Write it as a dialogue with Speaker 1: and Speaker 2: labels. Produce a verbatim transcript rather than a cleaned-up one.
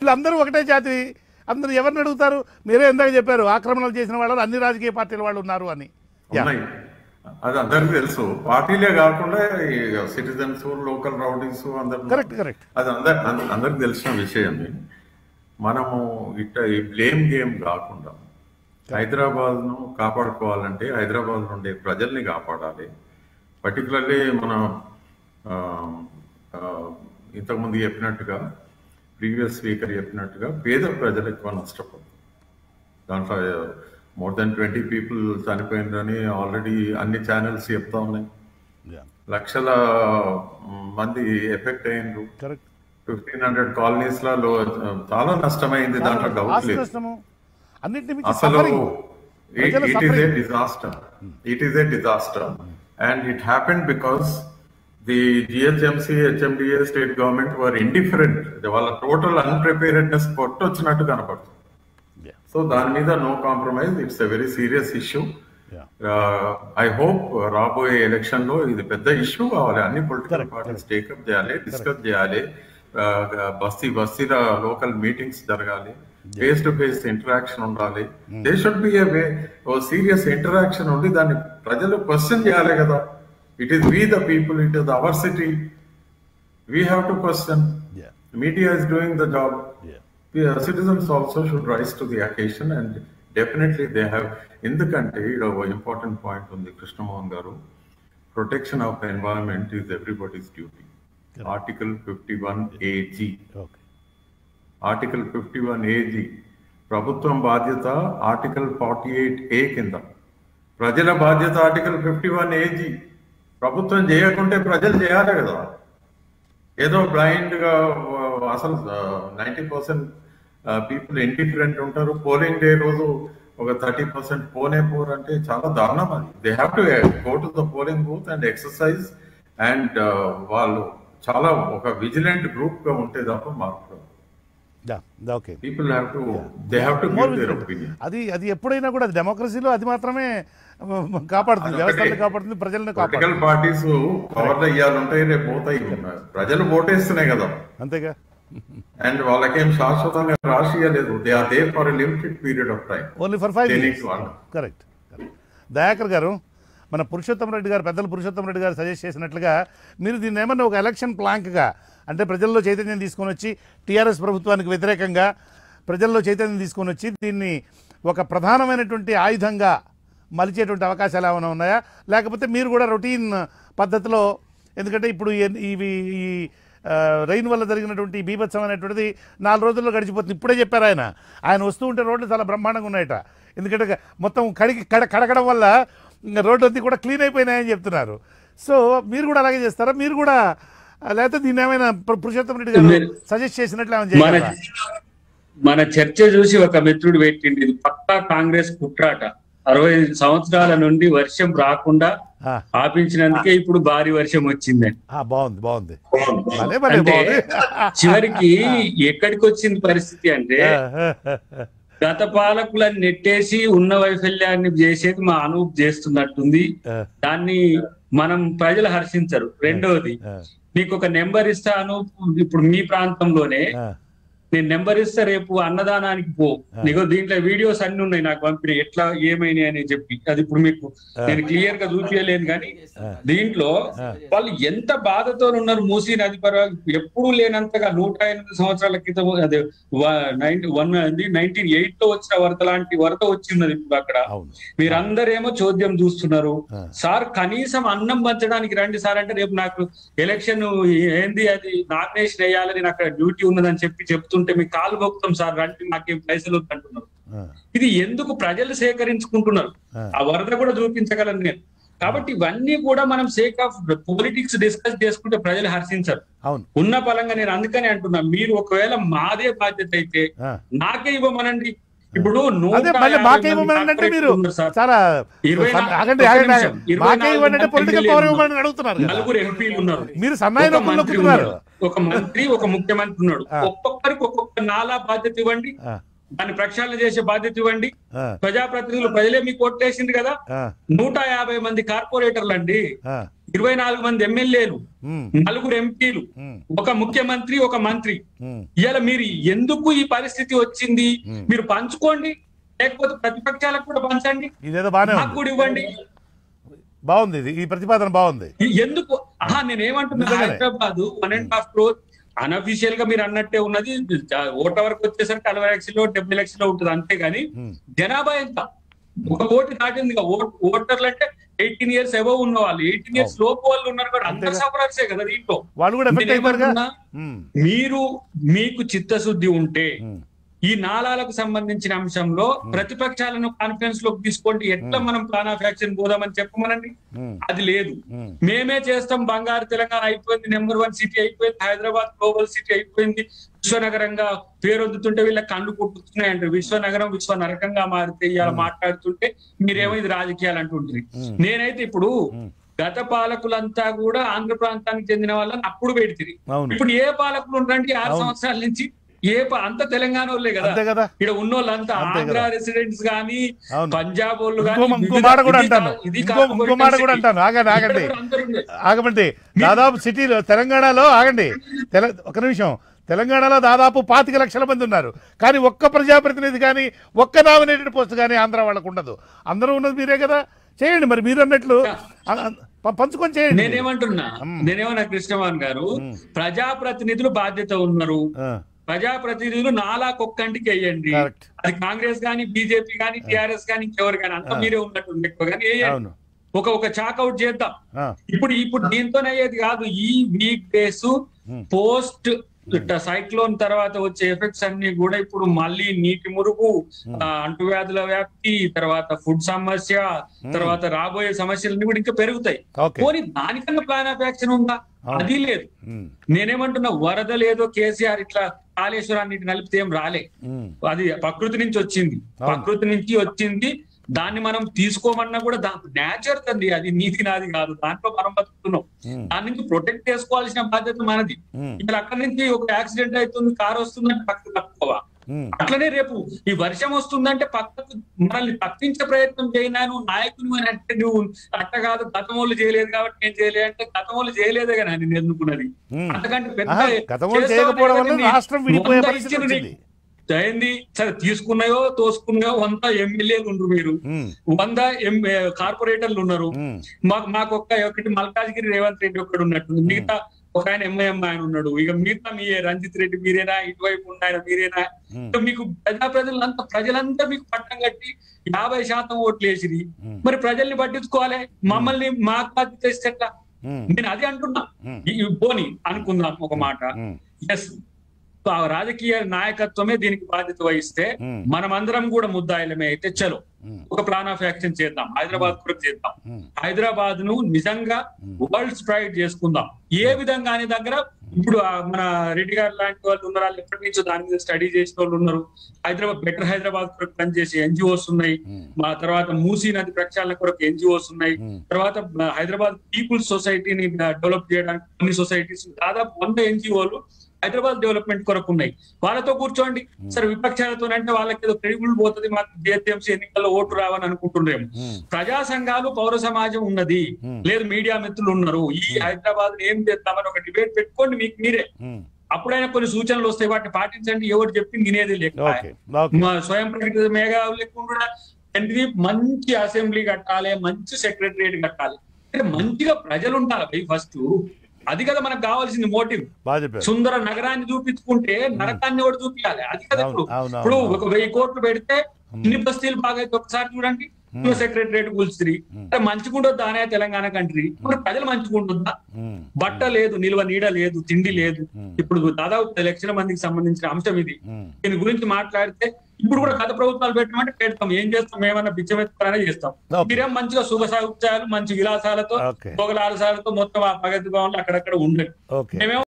Speaker 1: ఇప్పుడు అందరూ ఒకటే జాతి, అందరూ ఎవరిని అడుగుతారు? మీరే ఇందాక చెప్పారు ఆక్రమణలు చేసిన వాళ్ళు అన్ని రాజకీయ పార్టీల వాళ్ళు ఉన్నారు అని.
Speaker 2: అది అందరికి తెలుసు. పార్టీలే కాకుండా సిటిజన్స్, లోకల్ రౌడీస్ అందరు,
Speaker 1: కరెక్ట్ కరెక్ట్
Speaker 2: అది అందరు అందరికి తెలిసిన విషయం. మనము ఇట్ట ఈ బ్లేమ్ గేమ్ కాకుండా హైదరాబాద్ ను కాపాడుకోవాలంటే హైదరాబాద్ నుండి ప్రజల్ని కాపాడాలి. పర్టికులర్లీ మన ఇంతకుముందు చెప్పినట్టుగా, ప్రీవియస్ స్పీకర్ చెప్పినట్టుగా పేద ప్రజలు ఎక్కువ నష్టపోతారు. దాంట్లో మోర్ దెన్ ట్వంటీ పీపుల్ చనిపోయిందని ఆల్రెడీ అన్ని ఛానల్స్ చెప్తా ఉన్నాయి. లక్షల మంది ఎఫెక్ట్ అయ్యిండ్రు. ఫిఫ్టీన్ హండ్రెడ్ కాలనీస్ లో చాలా నష్టమైంది. దాంట్లో డౌట్ లేదు. అసలు it is a disaster. It is a disaster and it happened because the GHMC, HMDA, state government were indifferent. వాళ్ళ టోటల్ అన్ప్రిపేరెడ్నెస్ కొట్టొచ్చినట్టు కనపడుతుంది. సో దాని మీద no compromise. It's a very serious issue. I hope రాబోయే election లో ఇది పెద్ద issue కావాలి. అన్ని పొలిటికల్ పార్టీస్ టేకప్ చేయాలి, డిస్కస్ చేయాలి. బస్తీ బస్తీల లోకల్ మీటింగ్స్ జరగాలి, ఫేస్ టు ఫేస్ ఇంటరాక్షన్ ఉండాలి. They should be a serious interaction ఉండి దాన్ని ప్రజలు క్వశ్చన్ చేయాలి కదా. It is we the people, it is our city, we have to question. Media is doing the job. Citizens also should rise to the occasion and definitely they have. Endukante ido important point undi Krishna Mohan garu, protection of environment is everybody's duty. Correct. Article fifty-one A G. Okay. Article fifty-one A G ప్రభుత్వం బాధ్యత article forty-eight A కింద, ప్రజల బాధ్యత article fifty-one A G. ప్రభుత్వం చేయకుంటే ప్రజలు చేయాలి కదా. ఏదో బ్లైండ్ గా అసలు నైంటీ పర్సెంట్ పీపుల్ ఇండిఫరెంట్ ఉంటారు. పోలింగ్ డే రోజు ఒక థర్టీ పర్సెంట్ పోనే పోరు అంటే చాలా దారుణం. అది they have to go to the polling booth and exercise and వాళ్ళు చాలా ఒక విజిలెంట్ గ్రూప్ గా ఉంటే తప్ప మార్పు.
Speaker 1: అది అది ఎప్పుడైనా కూడా డెమోక్రసీలో అది మాత్రమే కాపాడుతుంది, వ్యవస్థలను కాపాడుతుంది, ప్రజలను కాపాడుతుంది.
Speaker 2: పార్టీస్ పవర్లు ఇవ్వాలంటే రేపు పోతాయి, ప్రజలు ఓటేస్తున్నాయి కదా,
Speaker 1: అంతేగా.
Speaker 2: అండ్ వాళ్ళకేం శాశ్వతంగా రాసియలేదు. They are there for a limited period of time,
Speaker 1: only for five years. Correct. Dayakar garu, మన పురుషోత్తం రెడ్డి గారు, పెద్దలు పురుషోత్తం రెడ్డి గారు సజెస్ట్ చేసినట్లుగా మీరు దీన్ని ఏమన్నా ఒక ఎలక్షన్ ప్లాంక్గా, అంటే ప్రజల్లో చైతన్యం తీసుకొని వచ్చి టీఆర్ఎస్ ప్రభుత్వానికి వ్యతిరేకంగా ప్రజల్లో చైతన్యం తీసుకొని వచ్చి దీన్ని ఒక ప్రధానమైనటువంటి ఆయుధంగా మలిచేటువంటి అవకాశాలు ఏమైనా ఉన్నాయా? లేకపోతే మీరు కూడా రొటీన్ పద్ధతిలో, ఎందుకంటే ఇప్పుడు ఇవి ఈ రైన్ వల్ల జరిగినటువంటి బీభత్సం అనేటువంటిది నాలుగు రోజుల్లో గడిచిపోతుంది. ఇప్పుడే చెప్పారు ఆయన ఆయన వస్తూ ఉంటే రోడ్లు చాలా బ్రహ్మాండంగా ఉన్నాయట. ఎందుకంటే మొత్తం కడిగి కడ కడగడం వల్ల రోడ్డు అంతా కూడా క్లీన్ అయిపోయినాయని చెప్తున్నారు. సో మీరు కూడా అలాగే చేస్తారా? మీరు కూడా లేకపోతే దీన్ని ఏమైనా పురుషోత్తం రెడ్డి గారు సజెస్ట్ చేసినట్లు ఏమైనా?
Speaker 3: మన చర్చ చూసి ఒక మిత్రుడు పెట్టింది, ఇది పక్కా కాంగ్రెస్ కుట్రాట. అరవై సంవత్సరాల నుండి వర్షం రాకుండా ఆపించినందుకే ఇప్పుడు భారీ వర్షం వచ్చిందని.
Speaker 1: బాగుంది బాగుంది.
Speaker 3: అంటే చివరికి ఎక్కడికి వచ్చింది పరిస్థితి అంటే, గత పాలకులను నెట్టేసి ఉన్న వైఫల్యాన్ని చేసేది మా అనూప్ చేస్తున్నట్టుంది. దాన్ని మనం ప్రజలు హర్షించరు. రెండవది, మీకు ఒక నెంబర్ ఇస్తాను, ఇప్పుడు మీ ప్రాంతంలోనే నేను నెంబర్ ఇస్తా, రేపు అన్నదానానికి పో, నీకు దీంట్లో వీడియోస్ అన్ని ఉన్నాయి నాకు పంపిణీ ఎట్లా ఏమైనాయి అని చెప్పి. అది ఇప్పుడు మీకు నేను క్లియర్ గా చూపించలేను, కానీ దీంట్లో వాళ్ళు ఎంత బాధతో ఉన్నారు. మూసీ నది పర్వాలు ఎప్పుడు లేనంతగా నూట ఎనిమిది సంవత్సరాల క్రితం అదే వన్ నైన్టీన్ ఎయిట్ లో వచ్చిన వరద లాంటి వరద వచ్చింది ఇప్పుడు అక్కడ. మీరందరేమో చోద్యం చూస్తున్నారు. సార్ కనీసం అన్నం పంచడానికి రండి సార్ అంటే, రేపు నాకు ఎలక్షన్ ఏంది అది నామినేషన్ వేయాలని నాకు అక్కడ డ్యూటీ ఉన్నదని చెప్పి చెప్తూ ఉంటే మీ కాలు మొక్కుతాం సార్ రండి నాకేం పైసలు అంటున్నారు. ఇది ఎందుకు ప్రజలు సేకరించుకుంటున్నారు? ఆ వరద కూడా చూపించగలను నేను. కాబట్టి ఇవన్నీ కూడా మనం సేక్ ఆఫ్ పొలిటిక్స్ డిస్కస్ చేసుకుంటే ప్రజలు హర్షించరు. ఉన్న పరంగా నేను అందుకని అంటున్నా, మీరు ఒకవేళ మాదే బాధ్యత అయితే నాకే ఇవ్వమనండి. ఇప్పుడు నలుగురు ఎంపీలు ఉన్నారు, ఒక మంత్రి, ఒక ముఖ్యమంత్రి ఉన్నాడు. ఒక్కొక్కరికి ఒక్కొక్క నాలా బాధ్యత ఇవ్వండి, దాన్ని ప్రక్షాళన చేసే బాధ్యత ఇవ్వండి. ప్రజాప్రతినిధులు ప్రజలే మీకు ఓట్లేసింది కదా. నూట యాభై మంది కార్పొరేటర్లు అండి, ఇరవై నాలుగు మంది ఎమ్మెల్యేలు,
Speaker 1: ఉమ్,
Speaker 3: నలుగురు ఎంపీలు,
Speaker 1: ఉమ్,
Speaker 3: ఒక ముఖ్యమంత్రి, ఒక మంత్రి.
Speaker 1: ఉమ్,
Speaker 3: ఇవాళ మీరు ఎందుకు ఈ పరిస్థితి వచ్చింది? మీరు పంచుకోండి, లేకపోతే ప్రతిపక్షాలకు కూడా పంచండి,
Speaker 1: ఇదేదో బాగానే
Speaker 3: నాకు
Speaker 1: ఉంది,
Speaker 3: కూడా ఇవ్వండి.
Speaker 1: బాగుంది, ఇది ఈ ప్రతిపాదన బాగుంది.
Speaker 3: ఎందుకు ఆహా నేనేమంటున్నా,
Speaker 1: నిజంగానే.
Speaker 3: Hyderabad one and half crore unofficial గా మీరు అన్నట్టే ఉన్నది. ఓట్ల వరకు వచ్చేసరికి అరవై లక్షలు డెబ్బై లక్షలు ఉంటుంది, అంతేగాని
Speaker 1: ఉమ్,
Speaker 3: జనాభా ఎంత? ఒక కోటి దాటింది. ఓటర్లు అంటే ఎయిటీన్ ఇయర్స్ అబౌవ్ ఉన్న వాళ్ళు, ఎయిటీన్ ఇయర్స్ లోపు వాళ్ళు ఉన్నారు కూడా, అందరు సఫరర్సే కదా దీంట్లో.
Speaker 1: వాళ్ళు కూడా ఎఫెక్ట్ అయిపోయారుగా.
Speaker 3: నేనేమంటున్నా,
Speaker 1: ఉమ్,
Speaker 3: మీరు మీకు చిత్తశుద్ధి ఉంటే
Speaker 1: ఉమ్,
Speaker 3: ఈ నాలాలకు సంబంధించిన అంశంలో ప్రతిపక్షాలను కాన్ఫరెన్స్ లోకి తీసుకోండి, ఎట్లా మనం ప్లాన్ ఆఫ్ యాక్షన్ పోదామని చెప్పమనండి.
Speaker 1: ఉమ్,
Speaker 3: అది లేదు.
Speaker 1: ఉమ్,
Speaker 3: మేమే చేస్తాం, బంగారు తెలంగాణ అయిపోయింది, నెంబర్ వన్ సిటీ అయిపోయింది, హైదరాబాద్ గ్లోబల్ సిటీ అయిపోయింది, విశ్వనగరంగా పేరొందుతుంటే వీళ్ళ కళ్ళు కొట్టుతున్నాయంటారు. విశ్వనగరం విశ్వ నరకంగా మారితే ఇవాళ మాట్లాడుతుంటే మీరేమో ఇది రాజకీయాలు అంటుంటుంది. నేనైతే ఇప్పుడు గత పాలకులంతా కూడా ఆంధ్ర ప్రాంతానికి చెందిన వాళ్ళని అప్పుడు పెడితే,
Speaker 1: అవును,
Speaker 3: ఇప్పుడు ఏ పాలకులు ఉండండి ఆరు సంవత్సరాల నుంచి ఏ ప- అంత తెలంగాణ వాళ్ళే కదా
Speaker 1: అంతే కదా.
Speaker 3: ఇక్కడ ఉన్నోళ్ళంతా,
Speaker 1: అంతే
Speaker 3: ఆంధ్ర
Speaker 1: కదా.
Speaker 3: రెసిడెంట్స్ గానీ
Speaker 1: అవును.
Speaker 3: పంజాబ్ వాళ్ళు
Speaker 1: ఇంకో
Speaker 3: గానీ,
Speaker 1: ఇంకో
Speaker 3: వివిధ-
Speaker 1: మాట కూడా
Speaker 3: ఇది
Speaker 1: అంటాను,
Speaker 3: కా- ఇది
Speaker 1: ఇంకో
Speaker 3: కార్పొరేట్
Speaker 1: ఇంకో మాట కూడా
Speaker 3: సిటీ.
Speaker 1: అంటాను, ఆగండి ఆగండి
Speaker 3: ఇక్కడ కూడా అందరూ ఉన్నారు.
Speaker 1: ఆగమండి. దాదాపు సిటీలో తెలంగాణలో ఆగండి తెల ఒక నిమిషం, తెలంగాణలో దాదాపు పాతిక లక్షల మంది ఉన్నారు, కానీ ఒక్క ప్రజాప్రతినిధి కానీ ఒక్క నామినేటెడ్ పోస్ట్ కానీ ఆంధ్ర వాళ్ళకు ఉండదు. అందరూ ఉన్నది మీరే కదా, చేయండి మరి మీరు అన్నట్లు అ- అ- పంచుకొని చేయండి.
Speaker 3: నేనేమంటున్నా నేనేమన్నా కృష్ణమోహన్ గారు, ప్రజాప్రతినిధులు బాధ్యత ఉన్నారు.
Speaker 1: ఆ,
Speaker 3: ప్రజాప్రతినిధులు నాలాకొక్కంటికి వేయండి.
Speaker 1: కరెక్ట్.
Speaker 3: అది కాంగ్రెస్ గానీ, బీజేపీ గానీ, టిఆర్ఎస్ గానీ, ఇంకెవరు కానీ, అంతా మీరే ఉన్నట్టు ఎక్కువ కానీ వేయండి.
Speaker 1: అవును.
Speaker 3: ఒక ఒక చాకౌట్ చేద్దాం.
Speaker 1: ఆ,
Speaker 3: ఇప్పుడు ఇప్పుడు దీంతోనే అయ్యేది కాదు. ఈ వీక్ డేస్ పోస్ట్ సైక్లోన్ తర్వాత వచ్చే ఎఫెక్ట్స్ అన్ని కూడా ఇప్పుడు మళ్ళీ నీటి మురుగు, ఆ, అంటువ్యాధుల వ్యాప్తి, తర్వాత ఫుడ్ సమస్య, తర్వాత రాబోయే సమస్యలన్నీ కూడా ఇంకా పెరుగుతాయి.
Speaker 1: ఓకే.
Speaker 3: పోనీ దానికన్నా ప్లాన్ ఆఫ్ యాక్షన్ ఉందా? అది లేదు.
Speaker 1: ఉమ్,
Speaker 3: నేనేమంటున్నా, వరద లేదో కేసీఆర్ ఇట్లా కాళేశ్వరాన్ని నలిపితే ఏం రాలే.
Speaker 1: ఉమ్,
Speaker 3: అది ప్రకృతి నుంచి వచ్చింది, ప్రకృతి నుంచి వచ్చింది. దాన్ని మనం తీసుకోమన్నా కూడా దాని నేచర్ తంది, అది నీది నాది కాదు, దాంట్లో మనం బతుకుతున్నాం.
Speaker 1: ఉమ్,
Speaker 3: దాని నుంచి ప్రొటెక్ట్ చేసుకోవాల్సిన బాధ్యత మనది.
Speaker 1: ఉమ్,
Speaker 3: ఇక్కడ అక్కడి నుంచి ఒక యాక్సిడెంట్ అవుతుంది, కారు వస్తుందంటే పక్కకు తప్పుకోవా?
Speaker 1: ఉమ్,
Speaker 3: అట్లనే రేపు ఈ వర్షం వస్తుందంటే పక్కకు మనల్ని తప్పించే ప్రయత్నం చేయనా? నువ్వు నాయకుని అని అంటే నువ్వు అట్ట కాదు, గతం వాళ్ళు చేయలేదు కాబట్టి నేను చేయలేదు అంటే, గతం వాళ్ళు చేయలేదే కదా నేను ఎన్నుకున్నది.
Speaker 1: ఉమ్.
Speaker 3: అంతకంటే పెద్ద
Speaker 1: ఆహా, గతం వాళ్ళు చేయకపోవడం వల్ల రాష్ట్రం విడిపోయే పరిస్థితి వచ్చింది.
Speaker 3: అయింది. సరే తీసుకున్నాయో తోసుకున్నాయో వంద ఎమ్మెల్యేలు ఉండరు, మీరు
Speaker 1: ఉమ్,
Speaker 3: వంద ఎం కార్పొరేటర్లు ఉన్నారు.
Speaker 1: ఉమ్,
Speaker 3: మాకు మాకు ఒక్క ఒకటి మల్కాజ్గిరి రేవంత్ రెడ్డి ఒక్కడు ఉన్నట్టు, మిగతా ఒక ఆయన ఎంఐఎం ఆయన ఉన్నాడు. ఇక మిగతా మీ రంజిత్ రెడ్డి మీరేనా, ఇటువైపు ఉన్న ఆయన మీరేనా?
Speaker 1: ఉమ్,
Speaker 3: ఇక మీకు ప్రజా ప్రజలంతా ప్రజలంతా మీకు పట్టం కట్టి యాభై శాతం ఓట్లు వేసిరి.
Speaker 1: ఉమ్,
Speaker 3: మరి ప్రజల్ని పట్టించుకోవాలి, మమ్మల్ని మాకు బాధ్యత ఇస్తే ఎట్లా?
Speaker 1: ఉమ్,
Speaker 3: నేను అది అంటున్నా.
Speaker 1: ఉమ్,
Speaker 3: ఈ పోని అనుకుందాం ఒక మాట,
Speaker 1: ఉమ్,
Speaker 3: ఎస్ రాజకీయ నాయకత్వమే దీనికి బాధ్యత వహిస్తే
Speaker 1: ఉమ్,
Speaker 3: మనమందరం కూడా ముద్దాయిలమే అయితే చలో
Speaker 1: ఉమ్,
Speaker 3: ఒక ప్లాన్ ఆఫ్ యాక్షన్ చేద్దాం, హైదరాబాద్ కొరకు చేద్దాం.
Speaker 1: ఉమ్,
Speaker 3: హైదరాబాద్ ను నిజంగా వరల్డ్ స్ప్రైడ్ చేసుకుందాం. ఏ విధంగా అనే దగ్గర ఇప్పుడు ఆ మన రెడ్డి గారు లాంటి వాళ్ళు ఉన్నారు, వాళ్ళు ఎప్పటి నుంచో దాని మీద స్టడీ చేసిన వాళ్ళు ఉన్నారు. హైదరాబాద్ బెటర్ హైదరాబాద్ కొరకు పనిచేసే ఎన్జిఓస్ ఉన్నాయి. మా తర్వాత మూసీ నది ప్రక్షాళన కొరకు ఎన్జిఓస్ ఉన్నాయి.
Speaker 1: ఉమ్,
Speaker 3: తర్వాత హైదరాబాద్ పీపుల్స్ సొసైటీని డెవలప్ చేయడానికి కొన్ని సొసైటీస్, దాదాపు వంద ఎన్జిఓలు హైదరాబాద్ డెవలప్మెంట్ కొరకు ఉన్నాయి. వాళ్ళతో కూర్చోండి. సరే విపక్షాలతో అంటే వాళ్ళకి ఏదో క్రెడిబుల్ పోతుంది, మాకు జిహెచ్ఎంసీ ఎన్నికల్లో ఓటు రావని అనుకుంటుండేమో.
Speaker 1: ఉమ్,
Speaker 3: ప్రజా సంఘాలు, పౌర సమాజం ఉన్నది,
Speaker 1: ఉమ్,
Speaker 3: లేదు మీడియా మిత్రులు ఉన్నారు. ఈ హైదరాబాద్ ఏం చేద్దామని ఒక డిబేట్ పెట్టుకోండి మీకు మీరే.
Speaker 1: ఉమ్,
Speaker 3: అప్పుడైనా కొన్ని సూచనలు వస్తాయి, వాటిని పాటించండి. ఎవరు చెప్పింది వినేది లేక
Speaker 1: ఓకే, ఓకే.
Speaker 3: మా స్వయం ప్రకటిత మేఘా లేకుండా తండ్రి మంచి అసెంబ్లీ కట్టాలి, మంచి సెక్రటరియట్ కట్టాలి. అంటే మంచిగా ప్రజలు ఉండాలి ఫస్ట్. అది కదా మనకు కావాల్సింది మోటివ్.
Speaker 1: బాగా చెప్పారు.
Speaker 3: సుందర నగరాన్ని చూపించుకుంటే నరకాన్ని కూడా చూపించాలి. అది కదా ఇప్పుడు.
Speaker 1: అవును, అవును,
Speaker 3: ఇప్పుడు
Speaker 1: అవును.
Speaker 3: ఒక వెయ్యి కోట్లు పెడితే ఇన్ని బస్తీలు బాగా అయితే ఒకసారి చూడండి, సెక్రటరియట్ కూల్చిరి. అంటే మంచిగుండొద్దా అనే తెలంగాణ కంట్రీ? మరి ప్రజలు మంచిగుంటుందా?
Speaker 1: ఉమ్,
Speaker 3: బట్ట లేదు, నిల్వ నీడ లేదు, తిండి లేదు.
Speaker 1: ఉమ్,
Speaker 3: ఇప్పుడు దాదాపు పది లక్షల మందికి సంబంధించిన అంశం ఇది.
Speaker 1: ఉమ్,
Speaker 3: దీని గురించి మాట్లాడితే ఇప్పుడు కూడా గత ప్రభుత్వాలు పెట్టమంటే పెడతాం, ఏం చేస్తాం, ఏమన్నా బిచ్చమెత్తారనే చేస్తాం.
Speaker 1: ఓకే.
Speaker 3: మీరేం మంచిగా సుఖ సాగుత్యాలు, మంచి విలాసాలతో,
Speaker 1: ఓకే.
Speaker 3: భోగలాలసాలతో మొత్తం ఆ ప్రగతి భవన్లు అక్కడక్కడ ఉండండి.
Speaker 1: ఓకే.
Speaker 3: మేమేమో